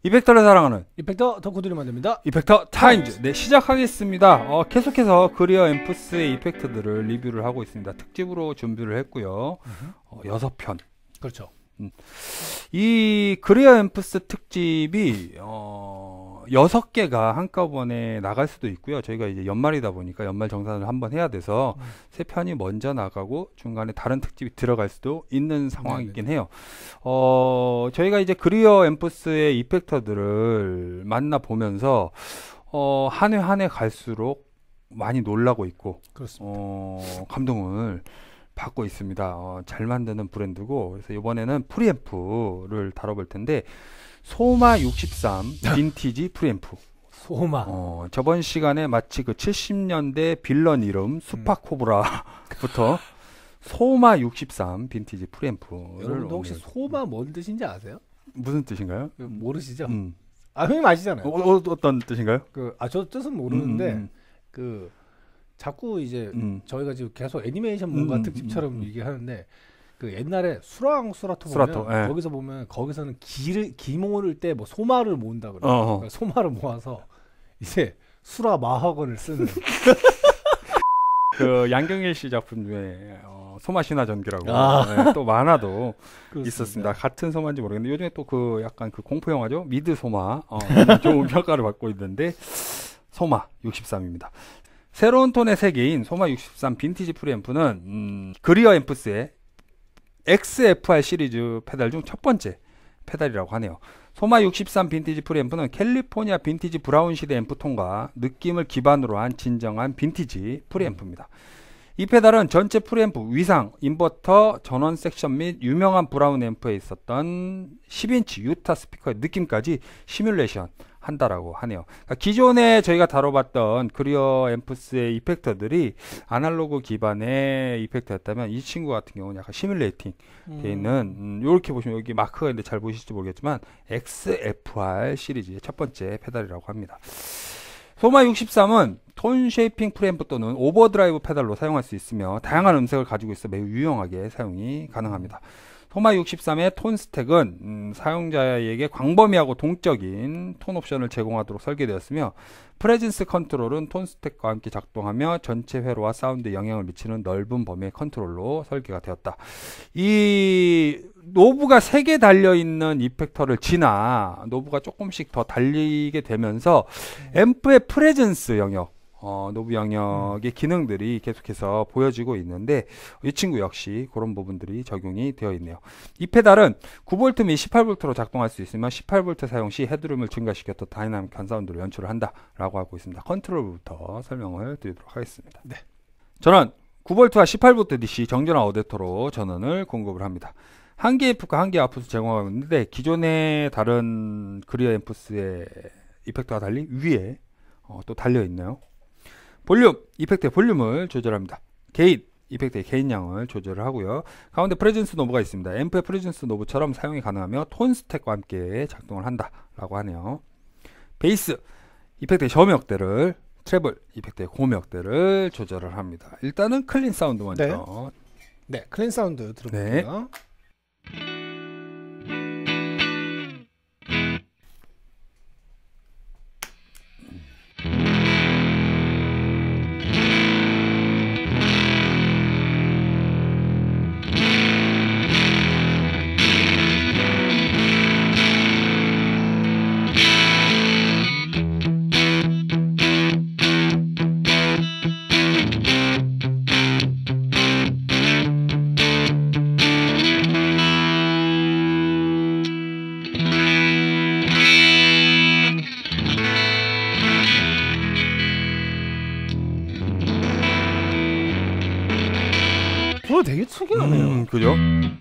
이펙터를 사랑하는 이펙터 덕후들이 만듭니다. 이펙터 타임즈. 네, 시작하겠습니다. 계속해서 그리어 앰프스의 이펙터들을 리뷰를 하고 있습니다. 특집으로 준비를 했고요. 6편. 그렇죠. 이 그리어 앰프스 특집이 6개가 한꺼번에 나갈 수도 있고요. 저희가 이제 연말이다 보니까 연말 정산을 한번 해야 돼서 3편이 먼저 나가고 중간에 다른 특집이 들어갈 수도 있는 상황이긴 해요. 저희가 이제 그리어 앰프스의 이펙터들을 만나보면서 한 해 한 해 갈수록 많이 놀라고 있고 감동을 받고 있습니다. 잘 만드는 브랜드고, 그래서 이번에는 프리앰프를 다뤄볼 텐데, 소마 63 빈티지 프리앰프. 소마. 저번 시간에 마치 그 70년대 빌런 이름 수파코브라부터 소마 63 빈티지 프리앰프를. 여러분도 혹시 소마 뭔 뜻인지 아세요? 무슨 뜻인가요? 모르시죠? 형님 아시잖아요. 어떤 뜻인가요? 저 뜻은 모르는데 자꾸 이제 저희가 지금 계속 애니메이션 뭔가 특집처럼 얘기하는데, 그 옛날에 수라토 보면 거기서 보면 거기서는 기모를 때 뭐 소마를 모은다 그래요. 그러니까 소마를 모아서 이제 수라 마학원을 쓰는 그 양경일 씨 작품 중에 소마신화 전기라고 또 만화도 있었습니다. 같은 소마인지 모르겠는데 요즘에 또 그 약간 그 공포 영화죠. 미드 소마 좋은 평가를 받고 있는데 소마 63입니다. 새로운 톤의 세계인 소마 63 빈티지 프리앰프는 그리어 앰프스의 XFR 시리즈 페달 중 첫 번째 페달이라고 하네요. 소마 63 빈티지 프리앰프는 캘리포니아 빈티지 브라운 시대 앰프톤과 느낌을 기반으로 한 진정한 빈티지 프리앰프입니다. 이 페달은 전체 프리앰프 위상, 인버터, 전원 섹션 및 유명한 브라운 앰프에 있었던 10인치 유타 스피커의 느낌까지 시뮬레이션 한다라고 하네요. 그러니까 기존에 저희가 다뤄봤던 그리어 앰프스의 이펙터들이 아날로그 기반의 이펙터였다면 이 친구 같은 경우는 약간 시뮬레이팅 되어 있는 이렇게 보시면 여기 마크가 있는데 잘 보실지 모르겠지만 XFR 시리즈의 첫 번째 페달이라고 합니다. 소마 63은 톤 쉐이핑 프리앰프 또는 오버드라이브 페달로 사용할 수 있으며 다양한 음색을 가지고 있어 매우 유용하게 사용이 가능합니다. 소마 63의 톤 스택은 사용자에게 광범위하고 동적인 톤 옵션을 제공하도록 설계되었으며 프레젠스 컨트롤은 톤 스택과 함께 작동하며 전체 회로와 사운드에 영향을 미치는 넓은 범위의 컨트롤로 설계가 되었다. 이 노브가 3개 달려있는 이펙터를 지나 노브가 조금씩 더 달리게 되면서 앰프의 프레젠스 영역, 노브 영역의 기능들이 계속해서 보여지고 있는데 이 친구 역시 그런 부분들이 적용이 되어 있네요. 이 페달은 9V 및 18V로 작동할 수 있으며 18V 사용 시 헤드룸을 증가시켰던 다이나믹한 사운드를 연출을 한다라고 하고 있습니다. 컨트롤부터 설명을 드리도록 하겠습니다. 네. 저는 9V와 18V DC 정전화 어댑터로 전원을 공급을 합니다. 한 개의 F과 한 개의 아웃풋을 제공하고 있는데 기존의 다른 그리어 앰프스의 이펙터와 달리 위에 또 달려있네요. 볼륨, 이펙트의 볼륨을 조절합니다. 게인, 이펙트의 게인량을 조절을 하고요. 가운데 프레젠스 노브가 있습니다. 앰프의 프레젠스 노브처럼 사용이 가능하며 톤 스택과 함께 작동을 한다라고 하네요. 베이스, 이펙트의 저음역대를, 트래블, 이펙트의 고음역대를 조절을 합니다. 일단은 클린 사운드 먼저. 네, 클린 사운드 들어볼게요. 되게 특이하네요. 그죠?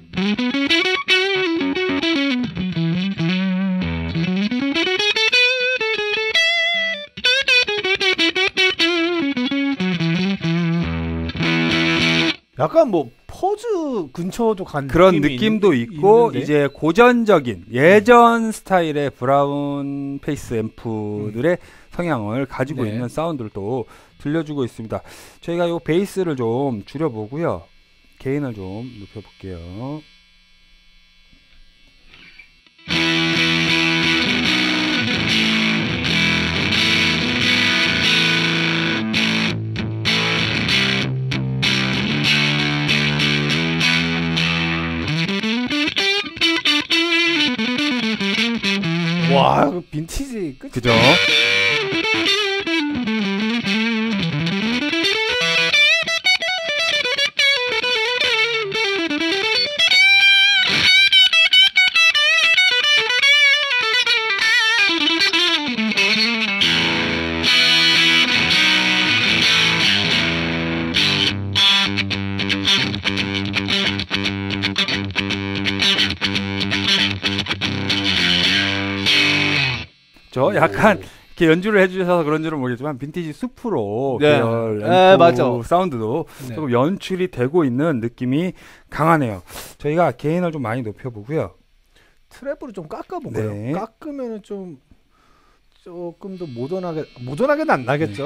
약간 뭐 퍼즈 근처도 간 그런 느낌도 있고 있는데? 이제 고전적인 예전 스타일의 브라운 페이스 앰프들의 성향을 가지고 있는 사운드를 또 들려주고 있습니다. 저희가 이 베이스를 좀 줄여보고요. 게인을 좀 높여볼게요. 와, 빈티지 끝. 그죠? 저 약간 이렇게 연주를 해주셔서 그런 줄은 모르겠지만 빈티지 숲으로 계열 맞아. 사운드도 조금 연출이 되고 있는 느낌이 강하네요. 저희가 게인을 좀 많이 높여보고요. 트랩으로 좀 깎아볼까요? 깎으면은 좀 조금 더 모던하게는 안 나겠죠?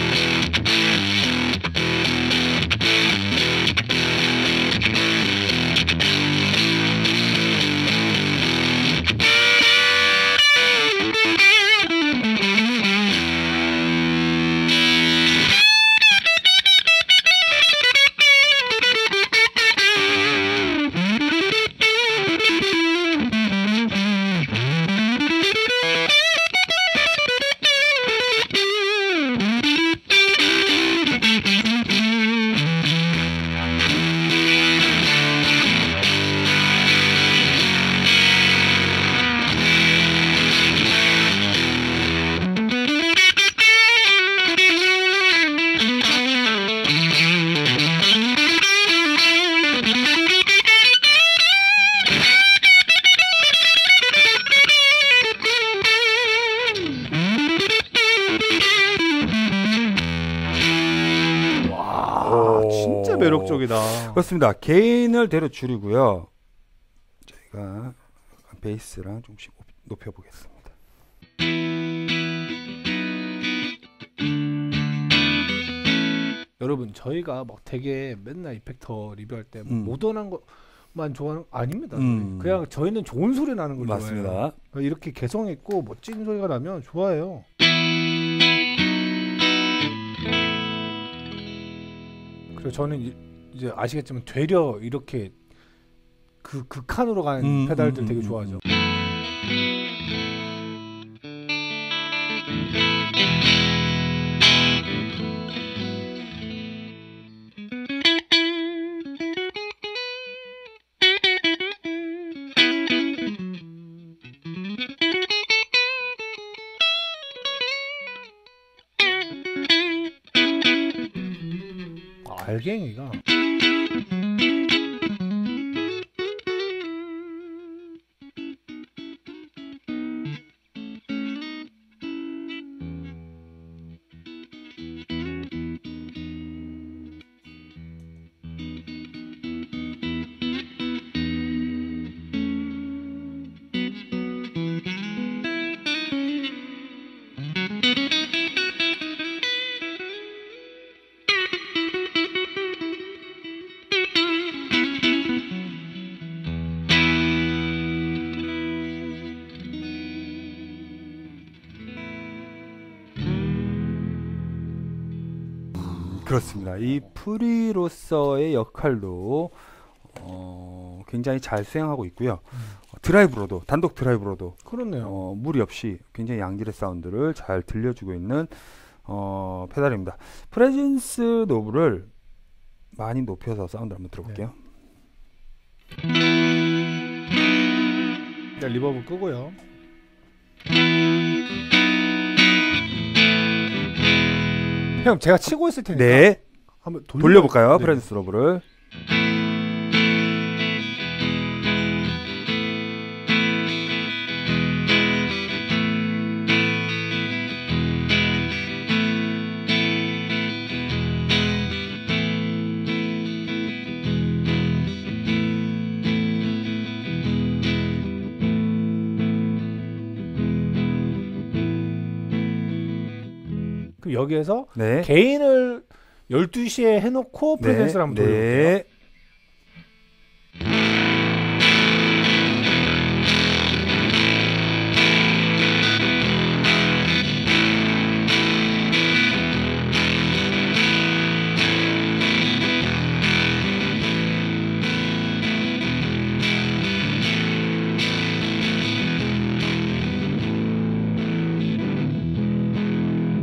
진짜 매력적이다. 그렇습니다. 게인을 대로 줄이고요. 저희가 베이스랑 좀씩 높여보겠습니다. 여러분, 저희가 막 되게 맨날 이펙터 리뷰할 때 모던한 것만 좋아하는 아닙니다. 그냥 저희는 좋은 소리 나는 걸 맞습니다. 좋아해요. 이렇게 개성 있고 멋진 소리가 나면 좋아해요. 그리고 저는 이제 아시겠지만 되려 이렇게 그 극한으로 가는 페달들 되게 좋아하죠. 알갱이가 그렇습니다. 이 프리로서의 역할도 굉장히 잘 수행하고 있고요. 드라이브로도 단독 드라이브로도 그렇네요. 무리 없이 굉장히 양질의 사운드를 잘 들려주고 있는 페달입니다. 프레젠스 노브를 많이 높여서 사운드 한번 들어볼게요. 일단 리버브 끄고요. 형, 제가 치고 있을 테니까 네, 한번 돌려볼까요? 네. 프레젠스 노브를. 그럼 여기에서 개인을 12시에 해놓고 프레젠스를 한번 돌려볼게요.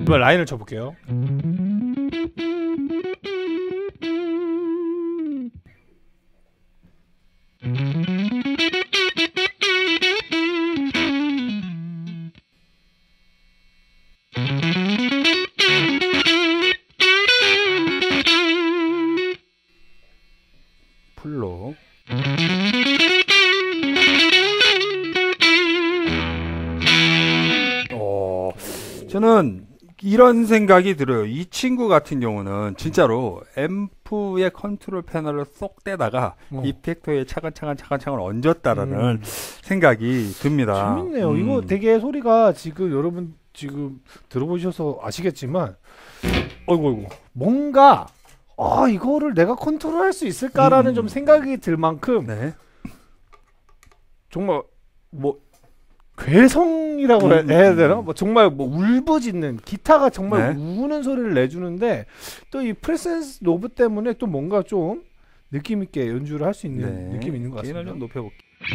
이번 라인을 쳐볼게요. 풀로. 저는 이런 생각이 들어요. 이 친구 같은 경우는 진짜로 앰프의 컨트롤 패널을 쏙 떼다가 이펙터에 차근차근 얹었다라는 생각이 듭니다. 재밌네요. 이거 되게 소리가 지금 여러분 지금 들어보셔서 아시겠지만 어이구 뭔가 이거를 내가 컨트롤할 수 있을까라는 좀 생각이 들 만큼 네. 정말 뭐 괴성이라고 해야 되나? 뭐 정말 뭐 울부짖는 기타가 정말 우는 소리를 내주는데 또 이 프레센스 노브 때문에 또 뭔가 좀 느낌 있게 연주를 할 수 있는 느낌이 있는 것 같습니다. 게인을 좀 높여볼게요.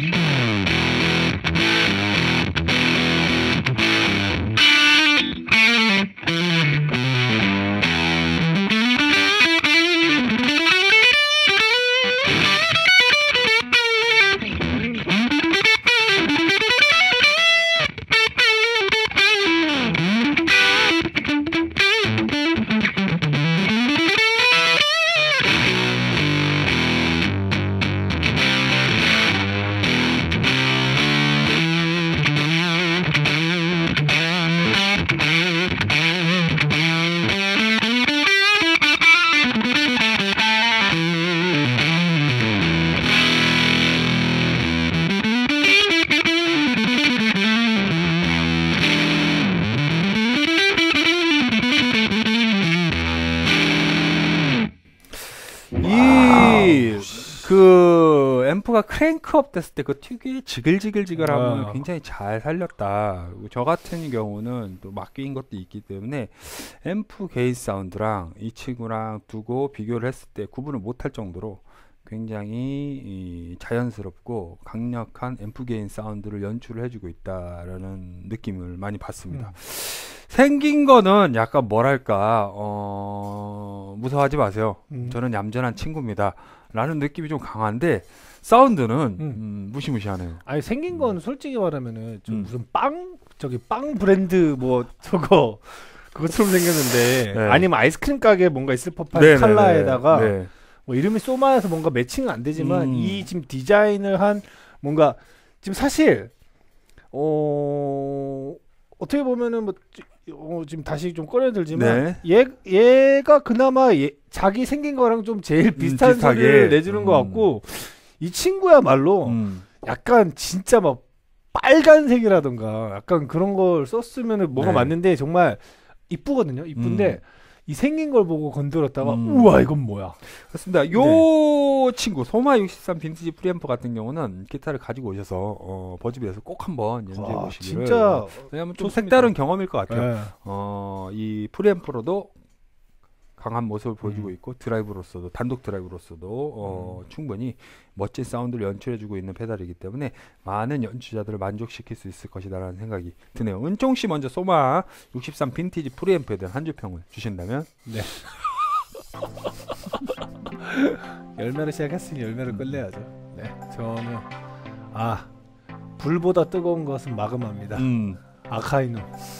그 앰프가 크랭크업 됐을 때 그 특유의 지글지글함을 굉장히 잘 살렸다. 저 같은 경우는 또 막귀인 것도 있기 때문에 앰프 게인 사운드랑 이 친구랑 두고 비교를 했을 때 구분을 못할 정도로 굉장히 자연스럽고 강력한 앰프 게인 사운드를 연출을 해주고 있다라는 느낌을 많이 받습니다. 생긴 거는 약간 뭐랄까 무서워하지 마세요. 저는 얌전한 친구입니다 라는 느낌이 좀 강한데 사운드는 무시무시하네요. 아니 생긴 건 솔직히 말하면은 좀 무슨 빵 브랜드 뭐 저거 그것처럼 생겼는데 아니면 아이스크림 가게 뭔가 있을 법한 컬러에다가 뭐 이름이 소마여서 뭔가 매칭은 안 되지만 이 지금 디자인을 한 뭔가 지금 사실 어떻게 보면은 뭐 지금 다시 좀 꺼내들지만 얘가 그나마 자기 생긴 거랑 좀 제일 비슷한 소리를 내주는 것 같고 이 친구야말로 약간 진짜 막 빨간색이라던가 약간 그런 걸 썼으면 뭐가 맞는데 정말 이쁘거든요. 이쁜데 이 생긴 걸 보고 건드렸다가 우와 이건 뭐야. 그렇습니다. 요 친구 소마 63 빈티지 프리앰프 같은 경우는 기타를 가지고 오셔서 버즈비에서 꼭 한번 연주해 보시기를. 진짜 왜냐하면 좀 색다른 경험일 것 같아요. 이 프리앰프로도 강한 모습을 보여주고 있고 드라이브로서도 단독 드라이브로서도 충분히 멋진 사운드를 연출해주고 있는 페달이기 때문에 많은 연주자들을 만족시킬 수 있을 것이다라는 생각이 드네요. 은총씨 먼저 소마 63 빈티지 프리앰프에 대한 한 줄 평을 주신다면? 네. 열매로 시작했으니 열매를 끌려야죠. 네, 저는 불보다 뜨거운 것은 마그마입니다. 아카이누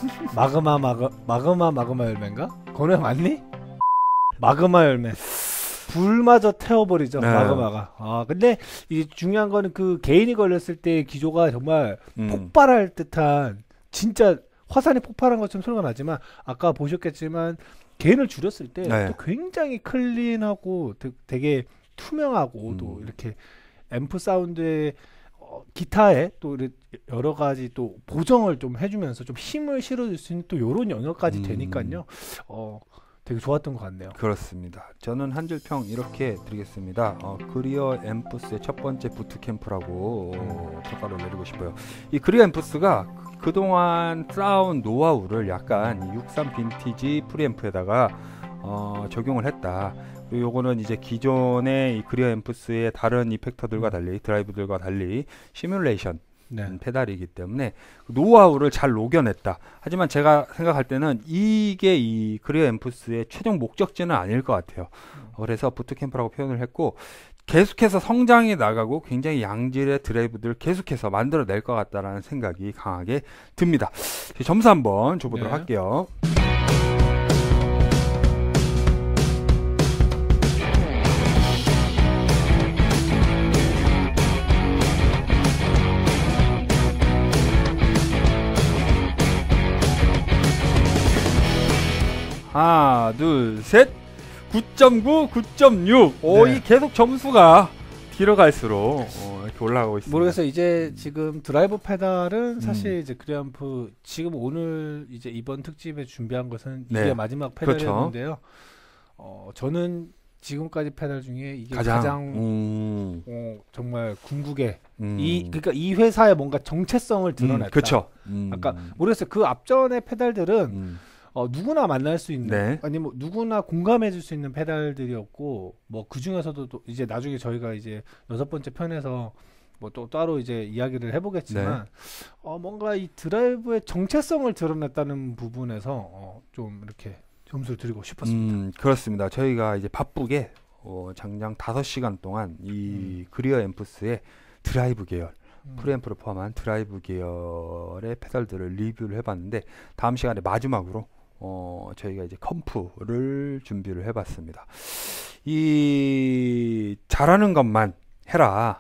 마그마 열매인가? 거는 맞니? 마그마 열매 불마저 태워버리죠. 마그마가. 근데 이 중요한 거는 그 개인이 걸렸을 때 기조가 정말 폭발할 듯한 진짜 화산이 폭발한 것처럼 소리가 나지만 아까 보셨겠지만 개인을 줄였을 때 또 굉장히 클린하고 되게 투명하고 또 이렇게 앰프 사운드에 기타에 또 여러 가지 또 보정을 좀 해주면서 좀 힘을 실어줄 수 있는 또 이런 영역까지 되니까요. 되게 좋았던 것 같네요. 그렇습니다. 저는 한 줄 평 이렇게 드리겠습니다. 그리어 앰프스의 첫 번째 부트캠프라고 평가를 내리고 싶어요. 이 그리어 앰프스가 그동안 쌓아온 노하우를 약간 63 빈티지 프리앰프에다가 적용을 했다. 그리고 요거는 이제 기존의 이 그리어 앰프스의 다른 이펙터들과 달리 드라이브들과 달리 시뮬레이션 페달이기 때문에 노하우를 잘 녹여냈다. 하지만 제가 생각할 때는 이게 이 그리어 앰프스의 최종 목적지는 아닐 것 같아요. 그래서 부트캠프라고 표현을 했고, 계속해서 성장해 나가고 굉장히 양질의 드라이브들을 계속해서 만들어낼 것 같다라는 생각이 강하게 듭니다. 점수 한번 줘보도록 할게요. 하나, 둘, 셋. 9.9, 9.6. 이 계속 점수가 뒤로 갈수록 이렇게 올라가고 있습니다. 모르겠어요. 이제 지금 드라이브 페달은 사실 이제 그리앰프 지금 오늘 이제 이번 특집에 준비한 것은 이게 마지막 페달이었는데요. 저는 지금까지 페달 중에 이게 가장 정말 궁극의 그러니까 이 회사의 뭔가 정체성을 드러냈다. 그렇죠. 아까 모르겠어요. 그 앞전의 페달들은 누구나 만날 수 있는 아니면 누구나 공감해줄 수 있는 페달들이었고, 뭐 그 중에서도 또 이제 나중에 저희가 이제 6번째 편에서 뭐 또 따로 이제 이야기를 해보겠지만 뭔가 이 드라이브의 정체성을 드러냈다는 부분에서 좀 이렇게 점수를 드리고 싶었습니다. 그렇습니다. 저희가 이제 바쁘게 장장 5시간 동안 이 그리어 앰프스의 드라이브 계열, 프리앰프를 포함한 드라이브 계열의 페달들을 리뷰를 해봤는데, 다음 시간에 마지막으로 저희가 이제 컴프를 준비를 해봤습니다. 이 잘하는 것만 해라.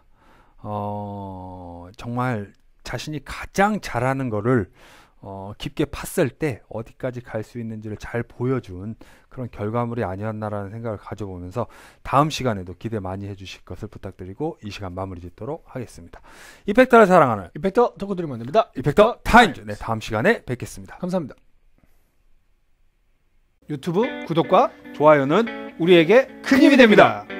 정말 자신이 가장 잘하는 거를 깊게 팠을 때 어디까지 갈 수 있는지를 잘 보여준 그런 결과물이 아니었나라는 생각을 가져보면서 다음 시간에도 기대 많이 해주실 것을 부탁드리고 이 시간 마무리 짓도록 하겠습니다. 이펙터를 사랑하는 이펙터 덕후들이 만듭니다. 이펙터 타임즈. 네, 다음 시간에 뵙겠습니다. 감사합니다. 유튜브 구독과 좋아요는 우리에게 큰 힘이 됩니다.